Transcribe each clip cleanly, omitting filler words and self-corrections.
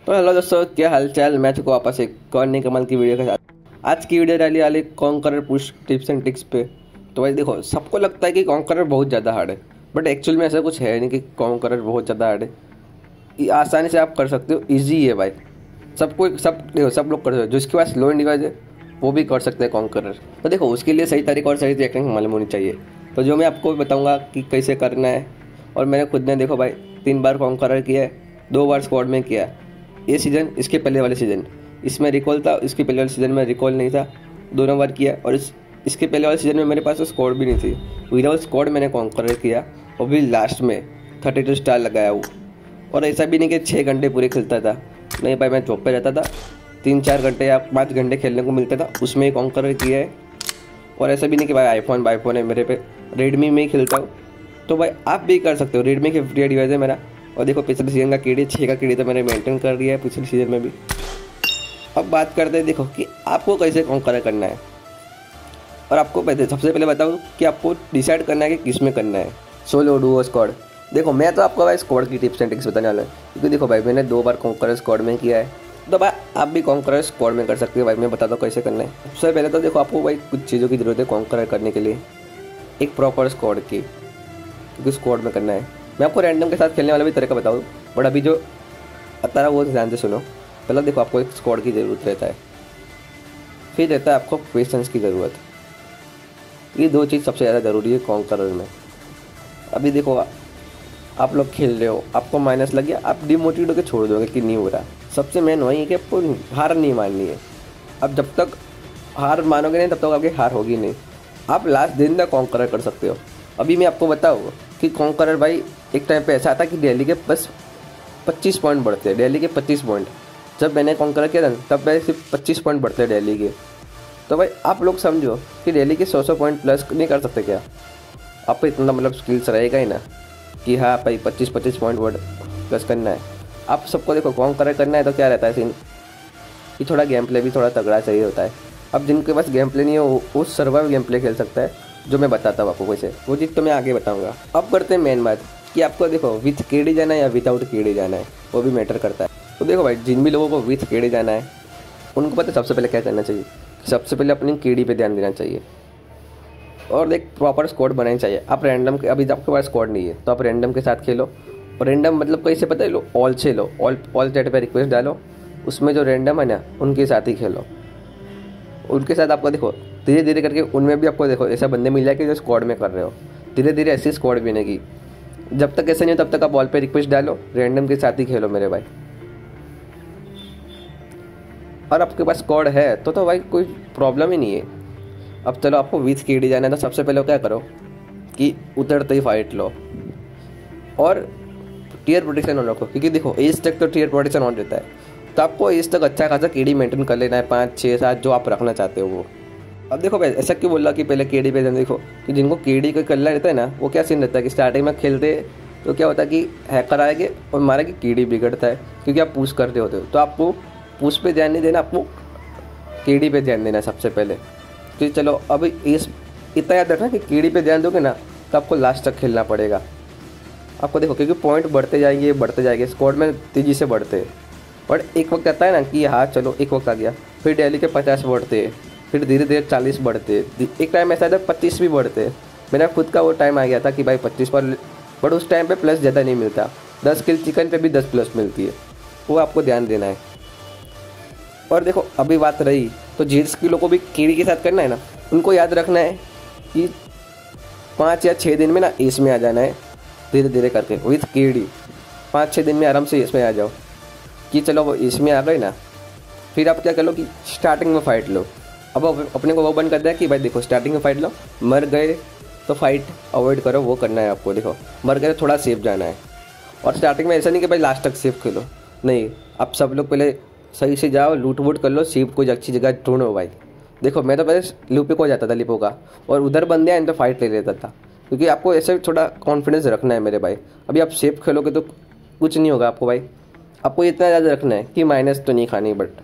तो हेलो दोस्तों, क्या हालचाल। मैं चुका वापस एक और नई कमाल की वीडियो के साथ। आज की वीडियो डाली वाली conqueror push tips and tricks पे। तो भाई देखो, सबको लगता है कि कॉन्करर बहुत ज़्यादा हार्ड है, बट एक्चुअल में ऐसा कुछ है नहीं कि कॉन्करर बहुत ज़्यादा हार्ड है। ये आसानी से आप कर सकते हो, ईजी है भाई। सब लोग कर सकते हो। जिसके पास लो एंड डिवाइस है वो भी कर सकते हैं कॉन्करर। तो देखो, उसके लिए सही तरीका और सही टेक्निक मालूम होनी चाहिए। तो जो मैं आपको बताऊँगा कि कैसे करना है। और मैंने खुद ने देखो भाई 3 बार कॉन्करर किया है, 2 बार स्क्वाड में किया है। ये सीज़न, इसके पहले वाले सीज़न इसमें रिकॉल था, इसके पहले वाले सीज़न में रिकॉल नहीं था, दोनों बार किया। और इसके पहले वाले सीज़न में मेरे पास स्क्वाड भी नहीं थी, विदाउट स्क्वाड मैंने कॉन्करर किया। और भी लास्ट में 32 स्टार लगाया वो। और ऐसा भी नहीं कि 6 घंटे पूरे खेलता था, नहीं भाई, मैं जॉब पे रहता था, 3-4 घंटे या 5 घंटे खेलने को मिलता था, उसमें ही कॉन्करर किया है। और ऐसा भी नहीं कि भाई आईफोन है मेरे पे, रेडमी में ही खेलता हूँ। तो भाई आप भी कर सकते हो। रेडमी के 50 डिवाइस है मेरा। और देखो, पिछले सीजन का केडी 6 का केडी तो मैंने मेंटेन कर दिया है पिछले सीजन में भी। अब बात करते हैं देखो कि आपको कैसे कॉन्कर करना है। और आपको सबसे पहले बताऊँ कि आपको डिसाइड करना है कि किस में करना है, सोलो, डुओ, स्क्वाड। देखो, मैं तो आपको भाई स्क्वाड की टिप्स एंड ट्रिक्स बताने वाला हूँ, क्योंकि देखो भाई मैंने 2 बार कॉन्कर स्क्वाड में किया है। तो भाई आप भी कॉन्कर स्क्वाड में कर सकते हो। भाई मैं बताता हूँ कैसे करना है। सबसे पहले तो देखो, आपको भाई कुछ चीज़ों की ज़रूरत है कॉन्कर करने के लिए। एक प्रॉपर स्क्वाड की, क्योंकि स्क्वाड में करना है। मैं आपको रैंडम के साथ खेलने वाला भी तरीका बताऊँ, बट अभी जो बता रहा वो ध्यान से सुनो। पहले देखो, आपको एक स्क्वाड की ज़रूरत रहता है, फिर रहता है आपको क्वेश्चंस की ज़रूरत। ये 2 चीज़ सबसे ज़्यादा ज़रूरी है कॉन्करर में। अभी देखो, आप लोग खेल रहे हो, आपको माइनस लग गया, आप डिमोटिवेट होकर छोड़ दोगे कि नहीं हो रहा। सबसे मेन वही है कि आपको हार नहीं माननी है। अब जब तक हार मानोगे नहीं, तब तक आपकी हार होगी नहीं। आप लास्ट दिन तक कॉन्करर कर सकते हो। अभी मैं आपको बताऊँ कि कॉन्करर भाई एक टाइम पे ऐसा आता कि डेली के बस 25 पॉइंट बढ़ते हैं, डेली के 25 पॉइंट। जब मैंने कॉन्करर किया था तब मेरे सिर्फ 25 पॉइंट बढ़ते हैं डेली के। तो भाई आप लोग समझो कि डेली के 100 पॉइंट प्लस नहीं कर सकते क्या? आपको इतना मतलब स्किल्स रहेगा ही ना कि हाँ भाई 25 पॉइंट वर्ड प्लस करना है। आप सबको देखो, कॉन्करर करना है तो क्या रहता है सीन कि थोड़ा गेम प्ले भी थोड़ा तगड़ा चाहिए होता है। अब जिनके पास गेम प्ले नहीं है वो सर्वाइव गेम प्ले खेल सकता है, जो मैं बताता हूँ आपको कैसे। वो चीज़ तो मैं आगे बताऊँगा। अब करते हैं मेन बात कि आपको देखो विथ केडी जाना है या विदाउट केडी जाना है, वो भी मैटर करता है। तो देखो भाई, जिन भी लोगों को विथ केडी जाना है उनको पता है सबसे पहले क्या करना चाहिए। सबसे पहले अपनी केडी पे ध्यान देना चाहिए और एक प्रॉपर स्क्वाड बनानी चाहिए। आप रैंडम के, अभी आपके पास स्क्वाड नहीं है तो आप रैंडम के साथ खेलो। और रैंडम मतलब कैसे पता है, लो ऑल से लो, ऑल चैट पे रिक्वेस्ट डालो, उसमें जो रैंडम है ना उनके साथ ही खेलो। उनके साथ आपको देखो धीरे धीरे करके उनमें भी आपको देखो ऐसा बंदे मिल जाए कि जो स्क्वाड में कर रहे हो। धीरे धीरे ऐसी स्क्वाड बनेगी। जब तक ऐसा नहीं हो तब तक आप ऑल पे रिक्वेस्ट डालो, रैंडम के साथ ही खेलो मेरे भाई। और आपके पास स्क्वाड है तो भाई कोई प्रॉब्लम ही नहीं है। अब चलो, आपको विथ केडी जाना है तो सबसे पहले क्या करो कि उतरते ही फाइट लो और टीयर प्रोटेक्शन ऑन रखो, क्योंकि देखो एज तक तो टीयर प्रोटेक्शन ऑन रहता है। तो आपको एज तक अच्छा खासा केडी मेंटेन कर लेना है, 5, 6, 7 जो आप रखना चाहते हो वो। अब देखो भाई, ऐसा क्यों बोला कि पहले केडी पे ध्यान देखो कि जिनको केडी का करना रहता है ना, वो क्या सीन रहता है कि स्टार्टिंग में खेलते तो क्या होता है कि हैकर आएंगे और मारेंगे, केडी बिगड़ता है क्योंकि आप पुश करते होते हो। तो आपको पुश पे ध्यान नहीं देना, आपको केडी पे ध्यान देना है सबसे पहले। तो चलो, अब इस इतना याद रखना कि केडी पे ध्यान दोगे ना तो आपको लास्ट तक खेलना पड़ेगा। आपको देखो, क्योंकि पॉइंट बढ़ते जाएंगे, स्क्वाड में तेज़ी से बढ़ते हैं। बट एक वक्त आता है ना कि हाँ चलो एक वक्त आ गया, फिर डेली के 50 बढ़ते हैं, फिर धीरे धीरे 40 बढ़ते हैं, एक टाइम ऐसा था 25 भी बढ़ते हैं। मेरा खुद का वो टाइम आ गया था कि भाई 25 पर, बट उस टाइम पे प्लस ज़्यादा नहीं मिलता। 10 किल चिकन पे भी 10 प्लस मिलती है, वो आपको ध्यान देना है। और देखो, अभी बात रही तो जिस किलो को भी केडी के साथ करना है ना, उनको याद रखना है कि 5 या 6 दिन में ना इसमें आ जाना है, धीरे धीरे करके विथ केडी। 5-6 दिन में आराम से इसमें आ जाओ कि चलो वो इसमें आ गए ना। फिर आप क्या कर लो कि स्टार्टिंग में फ़ाइट लो। अब अपने को वो बंद कर दिया कि भाई देखो स्टार्टिंग में फ़ाइट लो, मर गए तो फाइट अवॉइड करो, वो करना है आपको। देखो, मर गए तो थोड़ा सेफ जाना है। और स्टार्टिंग में ऐसा नहीं कि भाई लास्ट तक सेफ खेलो, नहीं। आप सब लोग पहले सही से जाओ, लूट वूट कर लो, सेफ कोई अच्छी जगह ढूंढो भाई। देखो, मैं तो पहले लिपो को जाता था, लिपो का, और उधर बंदे आए तो फाइट ले लेता था, क्योंकि आपको ऐसे थोड़ा कॉन्फिडेंस रखना है मेरे भाई। अभी आप सेफ खेलोगे तो कुछ नहीं होगा आपको भाई। आपको इतना ज़्यादा रखना है कि माइनस तो नहीं खानी, बट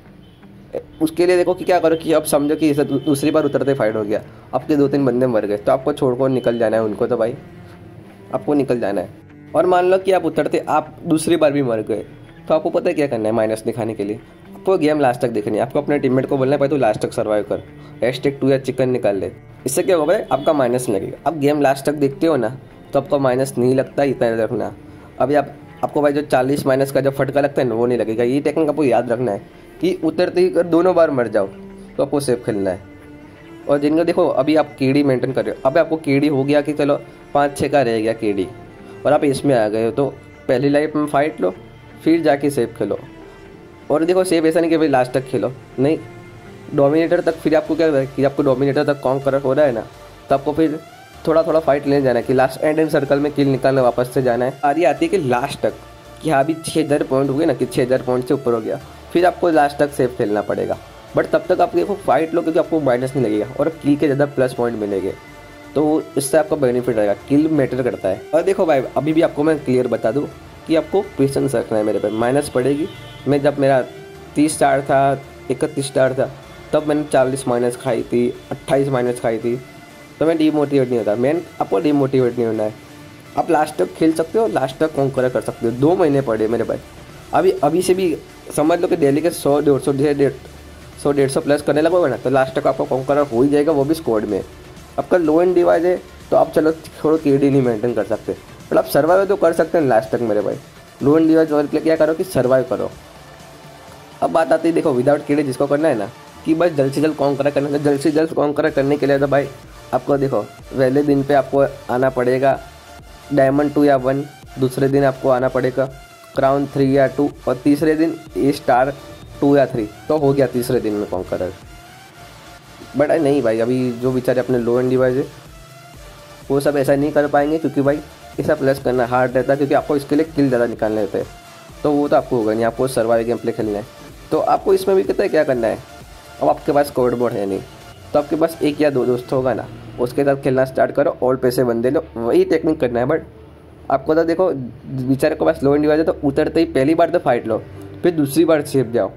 उसके लिए देखो कि क्या करो कि अब समझो कि इसे दूसरी बार उतरते फाइट हो गया, आपके 2-3 बंदे मर गए, तो आपको छोड़कर निकल जाना है उनको। तो भाई आपको निकल जाना है। और मान लो कि आप उतरते आप दूसरी बार भी मर गए, तो आपको पता है क्या करना है माइनस दिखाने के लिए, आपको गेम लास्ट तक देखनी है। आपको अपने टीममेट को बोलना है भाई तू लास्ट तक सर्वाइव कर, #2 या चिकन निकाल ले। इससे क्या होगा भाई, आपका माइनस लगेगा। आप गेम लास्ट तक देखते हो ना तो आपका माइनस नहीं लगता, इतना याद रखना। अभी आपको भाई जो 40 माइनस का जो फटका लगता है ना वो नहीं लगेगा। ये टेक्निक आपको याद रखना है कि उतरते ही अगर दोनों बार मर जाओ तो आपको सेफ खेलना है। और जिनका देखो अभी आप केडी मेंटेन कर रहे हो, अभी आपको केडी हो गया कि चलो 5-6 का रह गया केडी और आप इसमें आ गए हो, तो पहली लाइफ में फाइट लो फिर जाके सेफ खेलो। और देखो सेफ ऐसा नहीं कि भाई लास्ट तक खेलो, नहीं, डोमिनेटर तक फिर आपको क्या है कि आपको डोमिनेटर तक कॉन्कर हो रहा है ना, तो आपको फिर थोड़ा थोड़ा फाइट लेने जाना है कि लास्ट एंड सर्कल में किल निकालने वापस से जाना है। आरी आती है कि लास्ट तक कि हाँ अभी 6000 पॉइंट हो गए ना, कि 6000 पॉइंट से ऊपर हो गया, फिर आपको लास्ट तक सेफ खेलना पड़ेगा। बट तब तक आप देखो फाइट लो क्योंकि आपको माइनस नहीं लगेगा और किल के ज़्यादा प्लस पॉइंट मिलेंगे, तो इससे आपका बेनिफिट रहेगा। किल मैटर करता है। और देखो भाई अभी भी आपको मैं क्लियर बता दूँ कि आपको पेशेंस रखना है। मेरे पे माइनस पड़ेगी। मैं जब मेरा 30 स्टार था, 31 स्टार था, तब मैंने 40 माइनस खाई थी, 28 माइनस खाई थी, तो मैं डीमोटिवेट नहीं होता। मैन आपको डीमोटिवेट नहीं होना है। आप लास्ट तक खेल सकते हो, लास्ट तक कॉन्कर कर सकते हो। 2 महीने पड़े मेरे भाई। अभी से भी समझ लो कि डेली के 100-150 प्लस करने लगोगे ना तो लास्ट तक आपका कॉन्कर हो ही जाएगा, वो भी स्क्वाड में। आपका लो एंड डिवाइस है तो आप चलो थोड़ा केडी नहीं मेंटेन कर सकते, बट आप सर्वाइव तो कर सकते हैं लास्ट तक मेरे भाई। लो एंड डिवाइस और क्या करो कि सर्वाइव करो। अब बात आती है देखो विदाउट केडी जिसको करना है ना कि बस जल्द से जल्द कॉन्कर करना है। जल्द से जल्द कॉन्कर करने के लिए तो भाई आपको देखो पहले दिन पे आपको आना पड़ेगा डायमंड 2 या 1, दूसरे दिन आपको आना पड़ेगा क्राउन 3 या 2 और तीसरे दिन स्टार 2 या 3, तो हो गया तीसरे दिन में कॉन्करर। बट नहीं भाई अभी जो बेचारे अपने लो एंड डिवाइस है वो सब ऐसा नहीं कर पाएंगे क्योंकि भाई ऐसा प्लस करना हार्ड रहता है, क्योंकि आपको इसके लिए किल ज़्यादा निकालने होते हैं। तो वो तो आपको होगा नहीं, आपको सर्वाइव गेम प्ले खेलना है। तो आपको इसमें भी कहता है क्या करना है। अब आपके पास स्क्वाड बोर्ड है नहीं तो आपके पास 1 या 2 दोस्त होगा ना, उसके साथ खेलना स्टार्ट करो और पैसे बंदे लो, वही टेक्निक करना है। बट आपको तो देखो बेचारे के पास लो एंड डिवाइस है तो उतरते ही पहली बार तो फाइट लो, फिर दूसरी बार सेफ जाओ।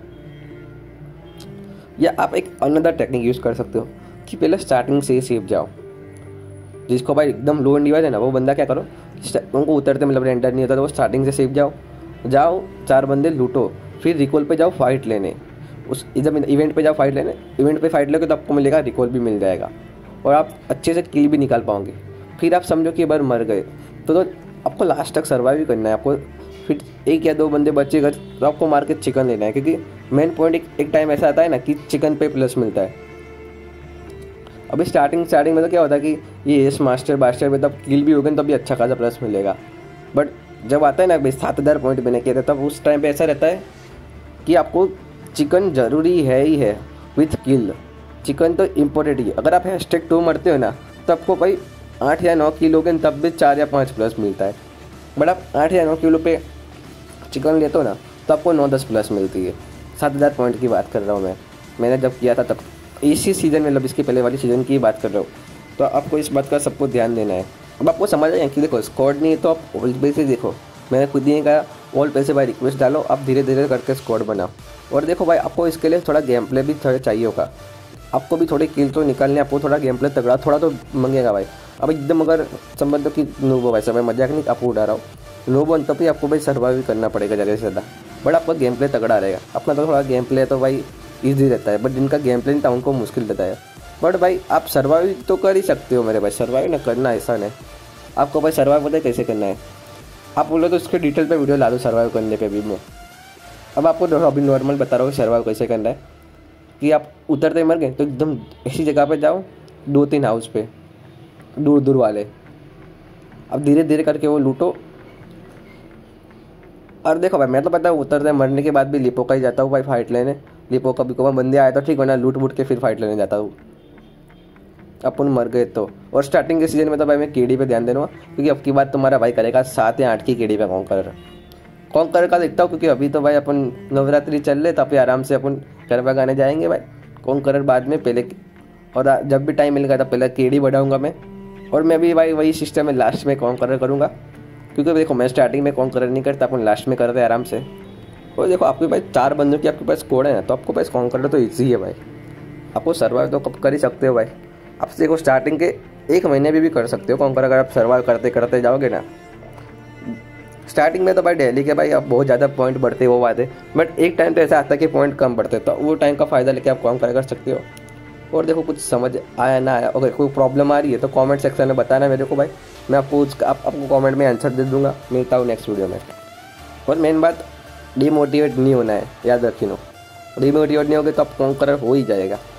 या आप एक अनदर टेक्निक यूज़ कर सकते हो कि पहले स्टार्टिंग से ही सेफ जाओ। जिसको भाई एकदम लो एंड डिवाइस है ना वो बंदा क्या करो, उनको उतरते मतलब रेंडर नहीं होता तो वो स्टार्टिंग से सेफ जाओ 4 बंदे लूटो, फिर रिकॉल पे जाओ फाइट लेने। उस जब इवेंट पे जाओ फाइट लेने, इवेंट पे फाइट लोगे तो आपको मिलेगा रिकॉल भी मिल जाएगा और आप अच्छे से किल भी निकाल पाओगे। फिर आप समझो कि एक बार मर गए तो आपको लास्ट तक सर्वाइव ही करना है। आपको फिर 1 या 2 बंदे बचेगा तो आपको मार के चिकन लेना है, क्योंकि मेन पॉइंट एक टाइम ऐसा आता है ना कि चिकन पे प्लस मिलता है। अभी स्टार्टिंग में तो क्या होता है कि ये एस मास्टर में तब किल भी होगा तब भी अच्छा खासा प्लस मिलेगा। बट जब आता है ना भाई 7000 पॉइंट मैंने किया था, तब उस टाइम पे ऐसा रहता है कि आपको चिकन ज़रूरी है ही है विथ किल। चिकन तो इम्पोर्टेंट ही है। अगर आप #2 मरते हो ना तो आपको भाई 8 या 9 किलो के तब भी 4 या 5 प्लस मिलता है। बट आप 8 या 9 किलो पे चिकन लेते हो ना तो आपको 9-10 प्लस मिलती है। 7000 पॉइंट की बात कर रहा हूँ मैंने जब किया था तब, इसी सीज़न में मतलब इसके पहले वाली सीज़न की बात कर रहा हूँ। तो आपको इस बात का सबको ध्यान देना है। अब आपको समझ आए कि देखो स्क्वाड नहीं है तो आप ऑल पैसे देखो, मैंने खुद ही कहा ऑल पैसे भाई रिक्वेस्ट डालो, आप धीरे धीरे करके स्क्वाड बनाओ। और देखो भाई आपको इसके लिए थोड़ा गेम प्ले भी थोड़ा चाहिए होगा, आपको भी थोड़े किल तो निकालने, आपको थोड़ा गेम प्ले तगड़ा थोड़ा तो मंगेगा भाई। अब एकदम अगर समझ लो कि नूबो भाई सब मजाक नहीं आपको उड़ा रहा हूँ, नूबो तो भी आपको भाई सर्वाइव करना पड़ेगा ज़्यादा से ज़्यादा। बट आपका गेम प्ले तगड़ा रहेगा, अपना तो थोड़ा गेम प्ले तो भाई ईजी रहता है, बट जिनका गेम प्ले नहीं था उनको मुश्किल रहता है। बट भाई आप सर्वाइव तो कर ही सकते हो मेरे भाई, सर्वाइव ना करना ऐसा नहीं। आपको भाई सर्वाइव पता है कैसे करना है, आप बोलो तो इसके डिटेल पे वीडियो ला दो सर्वाइव करने पे भी मैं। अब आपको अभी नॉर्मल बता रहा हूँ सर्वाइव कैसे करना है कि आप उतरते मर गए तो एकदम ऐसी जगह पे जाओ 2-3 हाउस पे दूर वाले, अब धीरे धीरे करके वो लूटो। और देखो भाई मैं तो पता है उतरते मरने के बाद भी लिपो का ही जाता हूँ भाई फाइट लेने। लिपो कभी कभी बंदे आए तो ठीक, वरना लूट के फिर फाइट लेने जाता हूँ अपन मर गए तो। और स्टार्टिंग के सीजन में तो भाई मैं केडी पे ध्यान देना, क्योंकि अब की बात तुम्हारा भाई करेगा 7 या 8 की केडी पे कॉन्कर का देखता हूँ, क्योंकि अभी तो भाई अपन नवरात्रि चल रहे तो अभी आराम से अपन गरबा गाने जाएंगे भाई। कॉन्कर बाद में पहले, और जब भी टाइम मिलेगा तब पहले केडी बढ़ाऊंगा मैं। और मैं भी भाई वही सिस्टम में लास्ट में कॉन्कर करूँगा, क्योंकि देखो मैं स्टार्टिंग में कॉन्कर नहीं करता, अपन लास्ट में करते आराम से। और देखो आपके पास 4 बंदों की आपके पास स्क्वाड है ना, तो आपको पास कॉन्कर तो ईजी है भाई, आपको सर्वाइव तो कब कर ही सकते हो भाई। आप देखो स्टार्टिंग के 1 महीने भी कर सकते हो कॉन्कर, अगर आप सर्वाइव करते करते जाओगे ना। स्टार्टिंग में तो भाई डेली के भाई अब बहुत ज़्यादा पॉइंट बढ़ते वो बात है, बट एक टाइम तो ऐसा आता है कि पॉइंट कम बढ़ते, तो वो टाइम का फ़ायदा लेके आप कॉन्कर कर सकते हो। और देखो कुछ समझ आया ना आया, अगर कोई प्रॉब्लम आ रही है तो कमेंट सेक्शन में बताना मेरे को भाई, मैं आपको आपको कमेंट में आंसर दे दूंगा। मिलता हूँ नेक्स्ट वीडियो में। और मेन बात, डिमोटिवेट नहीं होना है, याद रखिए। डिमोटिवेट नहीं होगे तो आप कॉन्करर हो ही जाएगा।